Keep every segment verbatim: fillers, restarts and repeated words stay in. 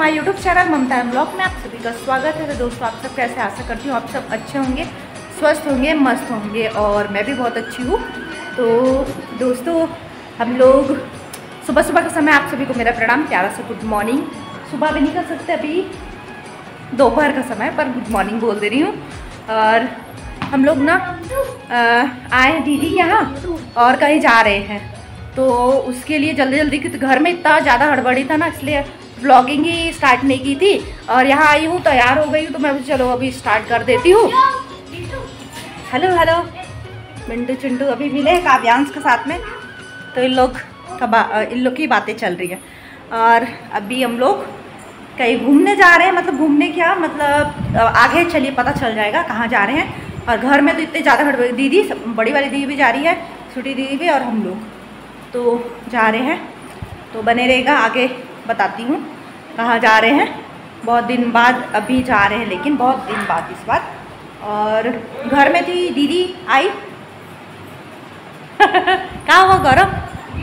My YouTube channel Mamta blog में आप सभी का स्वागत है। तो दोस्तों आप सब कैसे, आशा करती हूँ आप सब अच्छे होंगे, स्वस्थ होंगे, मस्त होंगे और मैं भी बहुत अच्छी हूँ। तो दोस्तों हम लोग सुबह सुबह का समय, आप सभी को मेरा प्रणाम, प्यारा सा गुड मॉर्निंग। सुबह भी नहीं कर सकते, अभी दोपहर का समय, पर गुड मॉर्निंग बोल दे रही हूँ। और हम लोग ना आए दीदी के यहाँ और कहीं जा रहे हैं, तो उसके लिए जल्दी जल्दी की, तो घर में इतना ज़्यादा हड़बड़ी था ना, इसलिए व्लॉगिंग ही स्टार्ट नहीं की थी। और यहाँ आई हूँ, तैयार हो गई हूँ, तो मैं चलो अभी स्टार्ट कर देती हूँ। हेलो हेलो मिंटू चिंटू अभी मिले काव्यांश के साथ में, तो इन लोग का इन लोग की बातें चल रही है। और अभी हम लोग कहीं घूमने जा रहे हैं, मतलब घूमने क्या, मतलब आगे चलिए पता चल जाएगा कहाँ जा रहे हैं। और घर में तो इतने ज़्यादा हड़बड़ी, दीदी बड़ी वाली दीदी भी जा रही है, छोटी दीदी भी, और हम लोग तो जा रहे हैं। तो बने रहेगा, आगे बताती हूँ कहाँ जा रहे हैं। बहुत दिन बाद अभी जा रहे हैं, लेकिन बहुत दिन बाद इस बार। और घर में थी दीदी आई कहाँ हुआ गौरव?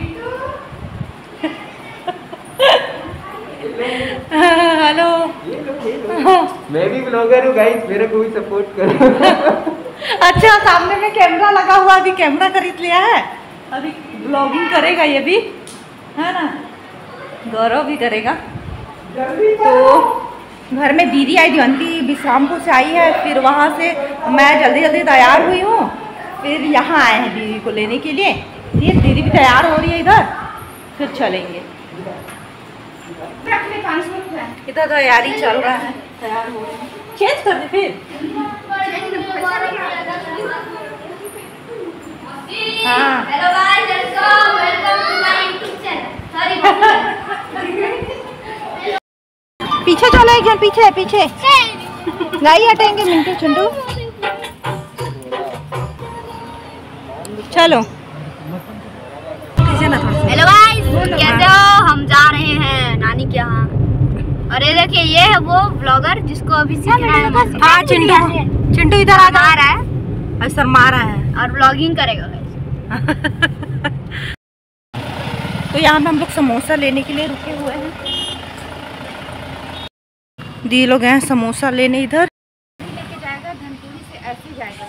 हेलो मैं भी ब्लॉगर हूँ गाइस, मेरे को भी सपोर्ट करो। अच्छा, सामने में कैमरा लगा हुआ, अभी कैमरा खरीद लिया है, अभी ब्लॉगिंग करेगा ये भी, है ना, गौरव भी करेगा। तो घर में दीदी आई, दिवंती विश्रामपुर से आई है, फिर वहाँ से मैं जल्दी जल्दी तैयार हुई हूँ, फिर यहाँ आए हैं दीदी को लेने के लिए। ये दीदी भी तैयार हो रही है इधर, फिर चलेंगे। इधर तैयारी चल रहा है, तैयार हो रहे हैं। चेंज कर दे फिर। हाँ hello guys, welcome to my YouTube channel. पीछे चलो, एक पीछे पीछे नहीं हटेंगे मिंटू चिंटू, चलो। हेलो गाइस, कैसे हो? हम जा रहे हैं नानी के यहाँ। और ये देखिए, ये है वो ब्लॉगर जिसको अभी सीखना है। हाँ चिंटू, चिंटू इधर आ रहा है और शर्मा रहा है और ब्लॉगिंग करेगा गाइस। तो यहाँ पे हम लोग समोसा लेने के लिए रुके हुए हैं। दी लोग हैं समोसा लेने इधर। लेके जाएगा धनपुरी से, ऐसे जाएगा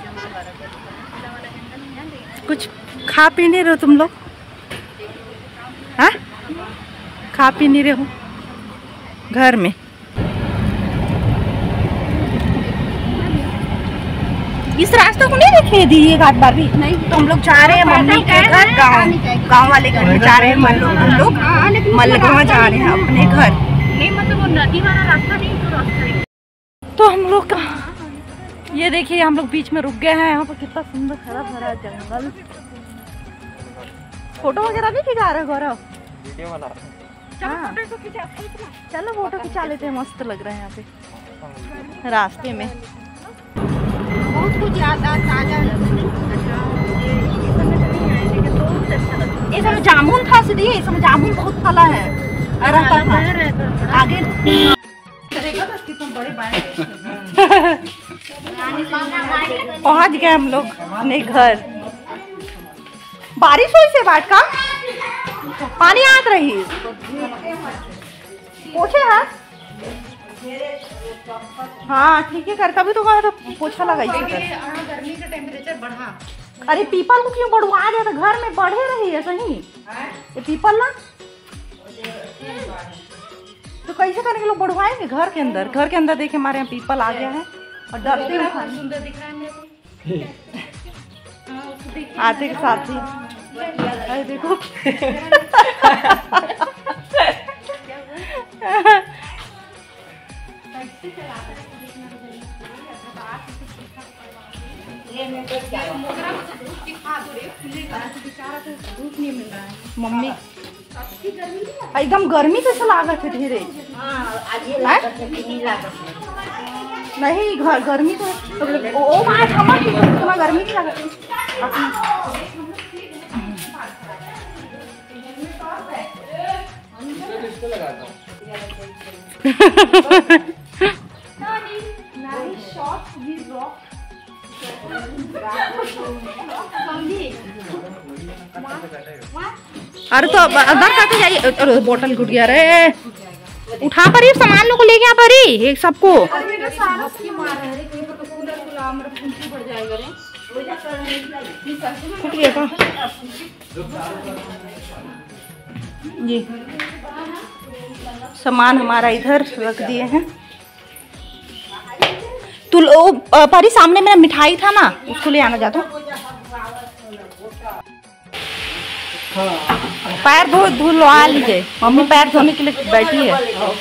कुछ खा पी नहीं रहे हो तुम लोग? हाँ, खा पी नहीं रहे हो घर में? इस रास्ते को नहीं देखे दी एक आध बार भी नहीं। तो हम लोग जा रहे हैं मम्मी के घर, गांव गांव वाले घर में जा रहे हैं। हम लोग मलगवा जा रहे हैं अपने घर। नहीं मतलब वो नदी वाला रास्ता नहीं, तो रास्ता। तो हम लोग का ये देखिए, हम लोग बीच में रुक गए हैं। यहाँ पर कितना सुंदर हरा भरा जंगल। फोटो वगैरह भी खिंचा रहे गौरव? वीडियो बना रहे हैं। हाँ चलो फोटो खिंचा लेते हैं, मस्त लग रहा है यहाँ पे रास्ते में। बहुत कुछ याद ताजा। ये समय जामुन था, इसलिए इस समय जामुन बहुत फला है। रहता था आगे पहुँच गए हम लोग अपने घर। बारिश हुई से बाट का पानी आत रही पोछे है। हाँ ठीक है, कर कभी तो कहा तो पोछा लगा। गर्मी का टेम्परेचर बढ़ा। अरे पीपल को क्यों बढ़वा दे, तो घर में बढ़े रही है सही ये पीपल ना, तो कैसे करेंगे लोग, बढ़वाएंगे घर के अंदर। घर के अंदर देखे हमारे यहाँ पीपल आ गया है और डरते हैं। सुंदर दिख रहा है मेरे को। आते के साथ ही अरे देखो मम्मी एकदम गर्मी कैसे लागत है धीरे नहीं, घर गर्मी तो ओ माय गॉड, गर्मी नहीं लागत। अरे तो अंदर खाते जाइए। अरे बोतल घुट गया रे। उठा परी सामान लोग को लेके आ परी एक सबको। फट गया का जी। सामान हमारा इधर रख दिए हैं। तू परी सामने मेरा मिठाई था ना, उसको ले आना जाता। पैर धो धुलवा लीजिए, मम्मी पैर धोने के लिए बैठी है।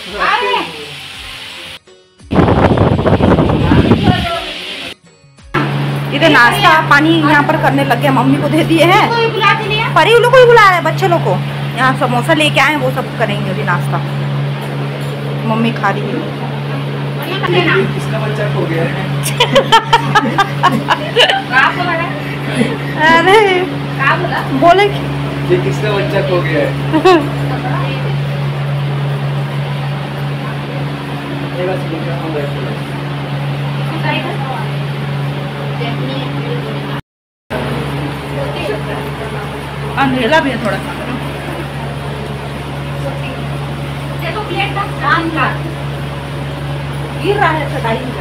इधर नाश्ता पानी यहाँ पर करने लग गया, मम्मी को दे दिए हैं। परी उन लोग को ही बुला रहे हैं, बच्चे लोग को। यहाँ समोसा लेके आए हैं, वो सब करेंगे अभी नाश्ता। मम्मी खा रही है। किसका बच्चा खो गया है? अरे बोले ये किसका बच्चा खो गया है? अंधेला भी है थोड़ा सा। गिर रहा है चटाई में।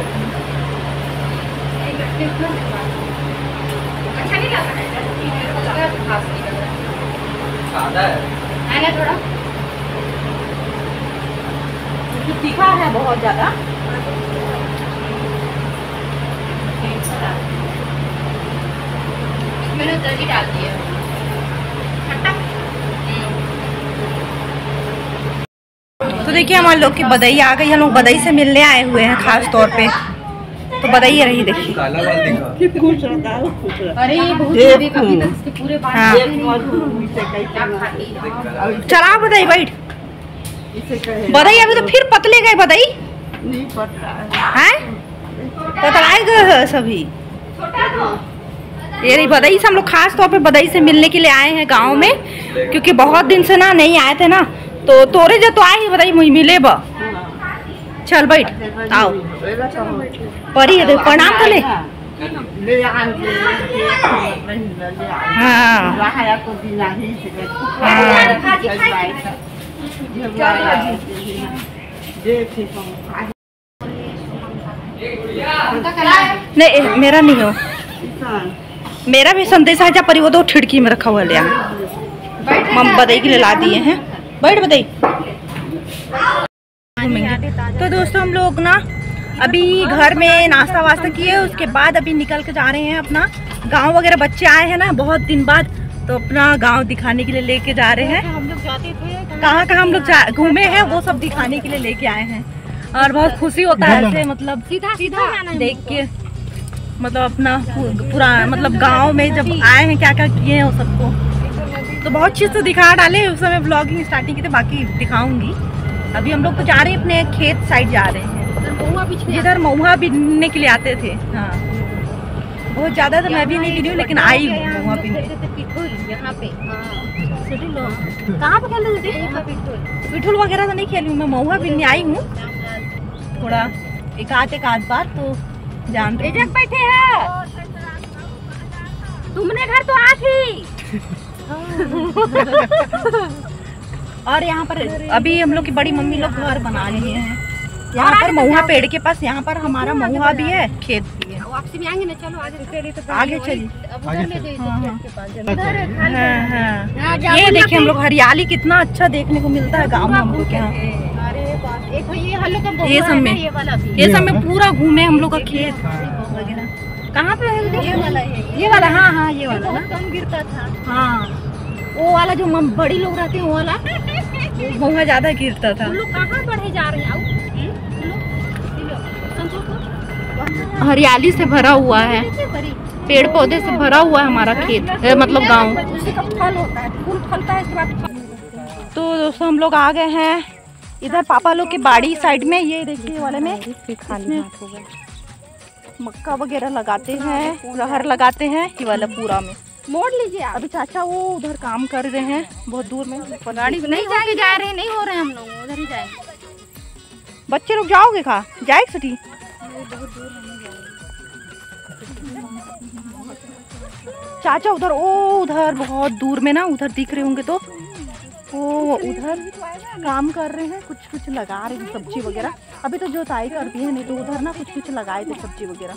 अच्छा नहीं लग रहा है, सादा है है थोड़ा तीखा है बहुत ज्यादा। मैंने दही डाल दिया। तो देखिए हमारे लोग की बधाई आ गई। हम लोग बधाई से मिलने आए हुए हैं खास तौर पे। तो बधाई रही देखिए। काला बाल दिखा। अरे बहुत पूरे हाँ। चला बधाई बैठ। बधाई अभी तो फिर पतले गए बधाई नहीं पतला है, पतलाए गए सभी। ये रही बधाई से। हम लोग खास तौर पे बधाई से मिलने के लिए आए हैं गांव में, क्योंकि बहुत दिन से ना नहीं आए थे ना। तो तोरे जो तो आए ही बधाई मुझे मिले बा। चल बैठ आओ परी है प्रणाम कर ले। हाँ नहीं मेरा नहीं हो, मेरा भी संदेश है। परी वो तो खिड़की में रखा हुआ लिया मम बधाई के लिए ला दिए हैं। बैठ बधाई। तो दोस्तों हम लोग ना अभी घर में नाश्ता वास्ता किए, उसके बाद अभी निकल के जा रहे हैं अपना गांव वगैरह। बच्चे आए हैं ना बहुत दिन बाद, तो अपना गांव दिखाने के लिए लेके जा रहे हैं। हम लोग जाते थे कहाँ कहाँ हम लोग घूमे हैं वो सब दिखाने के लिए लेके आए हैं। और बहुत खुशी होता है ऐसे मतलब सीधा सीधा देख के, मतलब अपना पूरा मतलब गांव में जब आए हैं क्या क्या किए हैं वो सबको। तो बहुत चीज़ तो दिखा डाले, उस समय ब्लॉगिंग स्टार्टिंग की, तो बाकी दिखाऊंगी। अभी हम लोग तो जा रहे हैं अपने खेत साइड जा रहे हैं, जिधर महुआ बीनने के लिए आते थे। हाँ बहुत ज़्यादा तो मैं भी नहीं बीनी हूँ, लेकिन आई हूँ महुआ बीनने। यहाँ पे कहाँ पे खेल रहे थे? पिठुल वगैरह तो नहीं खेली हूँ मैं, महुआ बीनने आई हूँ थोड़ा एक आध एक आध बार। तो जान बैठे हैं तुमने घर तो आ थी। और यहाँ पर अभी हम लोग की बड़ी मम्मी लोग घर बना रही हैं यहाँ पर महुआ पेड़ के पास। यहाँ पर हमारा महुआ भी है, खेत भी है। वापसी में आएंगे ना, चलो आगे तो आगे चलिए। ये देखिए हम लोग हरियाली कितना अच्छा देखने को मिलता है गाँव में हम लोग यहाँ। ये सब में ये सब में पूरा घूमे हम लोग का खेत वगैरह। कहाँ पे है ये वाला? ये वाला हाँ हाँ ये वाला ना कम गिरता था। हाँ वो वाला जो बड़ी लोग रहते हैं वो वाला महुआ ज्यादा गिरता था। लोग कहाँ बढ़े जा रहे हैं? हरियाली से भरा हुआ है, पेड़ पौधे से भरा हुआ है हमारा खेत, मतलब गांव। उसी का फल होता है, फूल फलता है इसके बाद। तो दोस्तों हम लोग आ गए हैं इधर पापा लोग की बाड़ी साइड में। ये देखिए वाले में मक्का वगैरह लगाते हैं, रहर लगाते हैं। ये वाला पूरा में मोड़ लीजिए। अभी चाचा वो उधर काम कर रहे हैं बहुत दूर में, गाड़ी नहीं जाके जा रहे हैं, नहीं हो रहे हैं, हम लोग उधर ही जाएंगे। बच्चे लोग जाओगे कहाँ? जाएगी सिटी? चाचा उधर ओ उधर बहुत दूर में ना, उधर दिख रहे होंगे तो वो उधर काम कर रहे हैं, कुछ कुछ लगा रहे हैं सब्जी वगैरह। अभी तो जोताई कर दी है, नहीं तो उधर ना कुछ कुछ लगाए थे सब्जी वगैरह।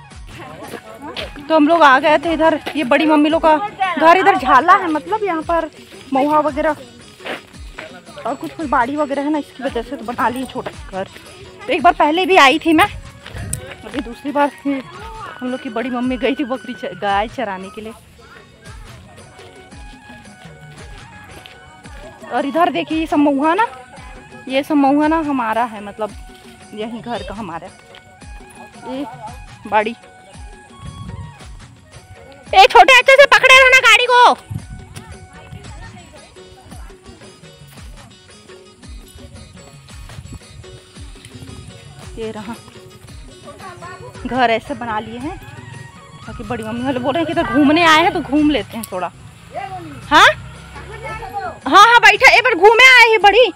तो हम लोग आ गए थे इधर, ये बड़ी मम्मी लोग का घर इधर झाला है, मतलब यहाँ पर महुआ वगैरह और कुछ कुछ बाड़ी वगैरह है ना, इसकी वजह से तो बना लिए छोटा घर। तो एक बार पहले भी आई थी मैं, अभी दूसरी बार हम लोग की बड़ी मम्मी गई थी बकरी गाय चराने के लिए। और इधर देखिए ये सब महुआ ना, ये सब महुआ ना हमारा है, मतलब यही घर का हमारा। ये बाड़ी एक छोटे अच्छे से पकड़े रहो ना गाड़ी को। ये रहा घर, ऐसे बना लिए हैं ताकि बड़ी मम्मी वाले बोल रहे हैं कि इधर घूमने आए हैं तो घूम लेते हैं थोड़ा। हाँ हाँ हाँ बैठा, एक बार घूमे आए हैं बड़ी।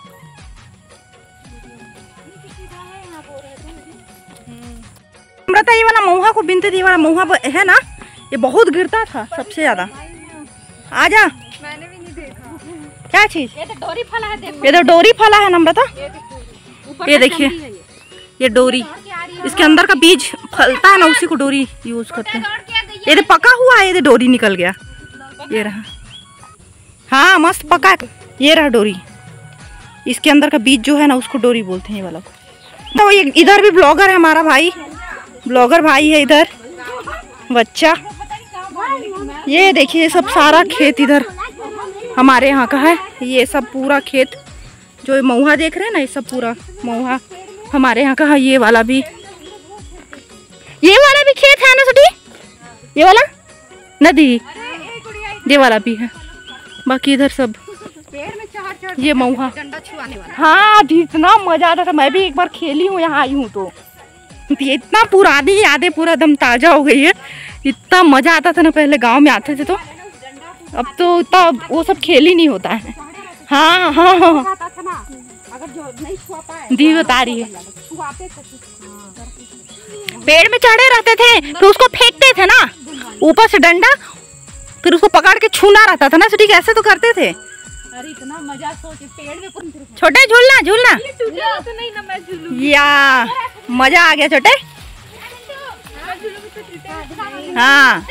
अमृता ये वाला महुआ को बिनते थी, वाला महुआ है ना, ये बहुत गिरता था सबसे ज्यादा। आजा, मैंने भी नहीं देखा क्या चीज। ये तो डोरी फला है, देखो ये तो डोरी फला है अमृता, ये देखिए ये डोरी, इसके अंदर का बीज फलता है ना, उसी को डोरी यूज करते हैं। ये तो पका हुआ है, ये तो डोरी निकल गया, ये रहा। हाँ मस्त पका है, ये रहा डोरी, इसके अंदर का बीज जो है ना उसको डोरी बोलते हैं ये वाला। तो ये इधर भी ब्लॉगर है हमारा भाई, ब्लॉगर भाई है इधर बच्चा। ये देखिए सब सारा खेत इधर हमारे यहाँ का है, ये सब पूरा खेत जो महुआ देख रहे हैं ना, ये सब पूरा महुआ हमारे यहाँ का है। ये वाला भी, ये वाला भी खेत है ना सटी, ये वाला नदी, ये वाला भी है। बाकी इधर सब ये महुआ। हाँ इतना मजा आता था, मैं भी एक बार खेली हूँ, यहाँ आई हूँ तो ये इतना पुरानी यादें पूरा एकदम ताजा हो गई है। इतना मजा आता था ना पहले गांव में आते थे तो, अब तो इतना वो सब खेल ही नहीं होता है। हाँ हाँ हाँ दी बता रही है, पेड़ में चढ़े रहते थे फिर उसको फेंकते थे ना ऊपर से डंडा, फिर उसको पकड़ के छूना रहता था ना, ठीक ऐसे तो करते थे। अरे इतना मजा, सोच पेड़ में छोटे झूलना झूलना तो नहीं ना, मैं झूलूं या मजा आ गया छोटे। हाँ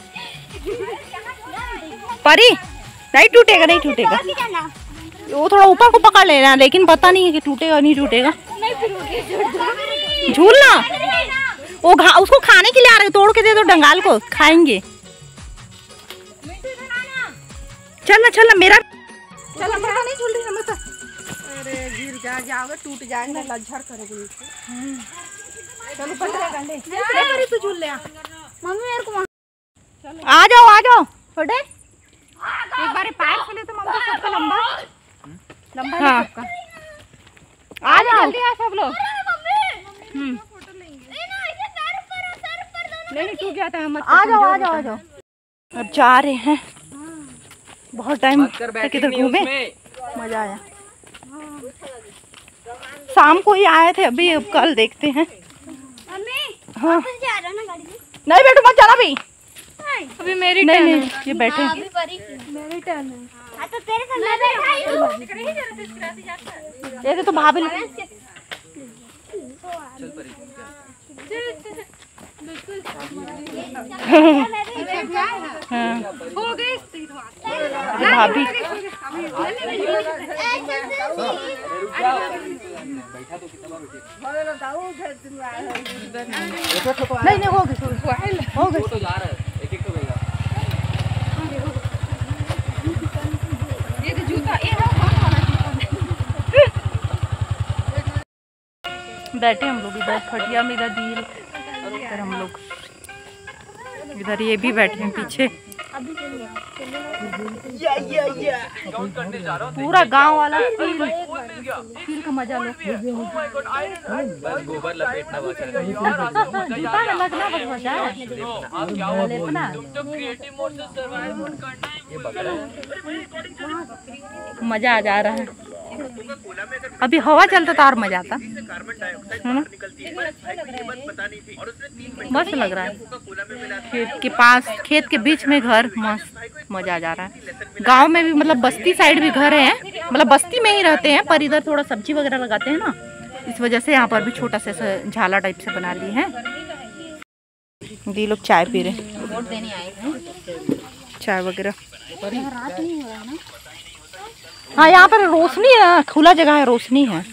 परी नहीं टूटेगा, नहीं टूटेगा, वो थोड़ा ऊपर को पकड़ लेना, लेकिन पता नहीं है कि टूटेगा नहीं टूटेगा। झूलना वो घा, उसको खाने के लिए आ रहे, तोड़ के दे दो डंगाल को, खाएंगे। चलना चलना मेरा चल, नहीं झूल रही अमृता। अरे गिर जा जाओगे, टूट जाएगा, लज्जर करेगी। चलो पकड़े तू झूल ले मम्मी मेरे को। आ जाओ आ जाओ छोटे, एक बार पैर से ले तो मम्मी सबका लंबा लंबा है सबका। आ जाओ जल्दी आ सब लोग। हम्म नहीं टूट जाता है, मत आ जाओ आ जाओ आ जाओ। अब जा रहे हैं, बहुत टाइम तक इधर घूमे, मजा आया। शाम को ही आए थे, अभी अब कल देखते हैं। हाँ नहीं बेटू मत जाना भी, अभी मेरी नहीं नहीं ये बैठे मेरी टर्न है। तो तेरे साथ मैं बैठा हूं, ये तो भाभी हो गई भाभी। नहीं नहीं हो गई हो गई तो जा रहा है, एक एक तो गएगा। ये तो जूता ये बैठे हम लोग इधर खटिया में, इधर दिल इधर हम लोग, इधर ये भी बैठे हैं पीछे। या, या, या। पूरा गांव वाला फील फील का मजा लो। गोबर लपेटना जूता में लगना बस मजा है, लेपना मजा आ जा रहा है। अभी हवा चलता तो और मजा आता है ना। मस्त लग रहा है, खेत के पास, खेत के बीच में घर, मस्त मजा आ जा रहा है। गांव में भी मतलब बस्ती साइड भी घर है, मतलब बस्ती में ही रहते हैं, पर इधर थोड़ा सब्जी वगैरह लगाते हैं ना, इस वजह से यहाँ पर भी छोटा सा झाला टाइप से बना लिए हैं। ये लोग चाय पी रहे हैं, वोट देने आए हैं, चाय वगैरह। रात नहीं हो रहा ना। हाँ यहाँ पर रोशनी है, खुला जगह है, रोशनी है।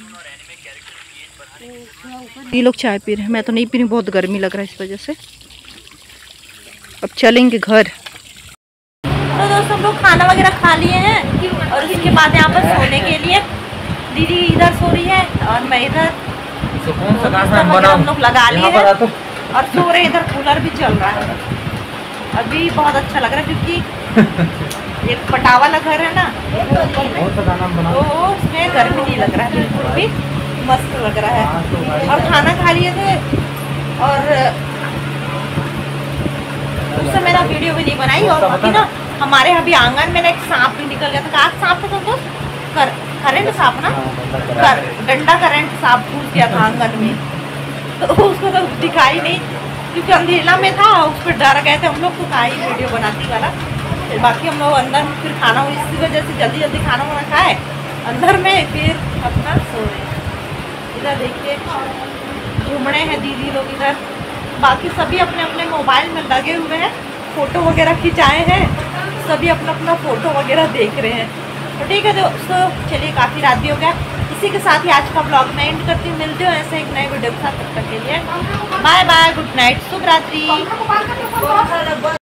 ये लोग चाय पी रहे हैं, मैं तो नहीं पी रही, बहुत गर्मी लग रहा है इस वजह से। अब चलेंगे घर। तो दोस्तों हम लोग खाना वगैरह खा लिए हैं और उसके बाद यहाँ पर सोने के लिए दीदी इधर सो रही है और मैं इधर, हम लोग लगा लिए हैं और सो रहे। इधर कूलर भी चल रहा है, अभी बहुत अच्छा लग रहा है क्योंकि एक पटा वाला घर है ना, तो उसमें गर्मी नहीं लग रहा है, बिल्कुल भी मस्त लग रहा है। और खाना खा लिए थे और उससे मेरा वीडियो भी नहीं बनाई। और बाकी ना हमारे अभी आंगन में ना एक सांप भी निकल गया था। कहा सांप था तो कर, करंट सांप ना, कर, डंडा करंट सांप घुस गया था आंगन में, तो उसको तो दिखाई नहीं क्योंकि अंधेला में था, उस पर डर गए थे हम लोग, तो कहा ही वीडियो बनाती वाला। फिर बाकी हम लोग अंदर फिर खाना, इसी वजह से जल्दी जल्दी खाना वाना खाए अंदर में, फिर अपना सो रहे। इधर देखिए घूमने हैं दीदी लोग इधर, बाकी सभी अपने अपने मोबाइल में लगे हुए हैं, फ़ोटो वगैरह खिंचाए हैं, सभी अपना अपना फ़ोटो वगैरह देख रहे हैं। तो ठीक है दोस्तों, चलिए काफ़ी रात भी हो गया, इसी के साथ ही आज का ब्लॉग मैं एंड करती हूँ। मिलते हो ऐसे एक नए वीडियो के साथ, तब तक के लिए बाय बाय, गुड नाइट, शुभ रात्रि।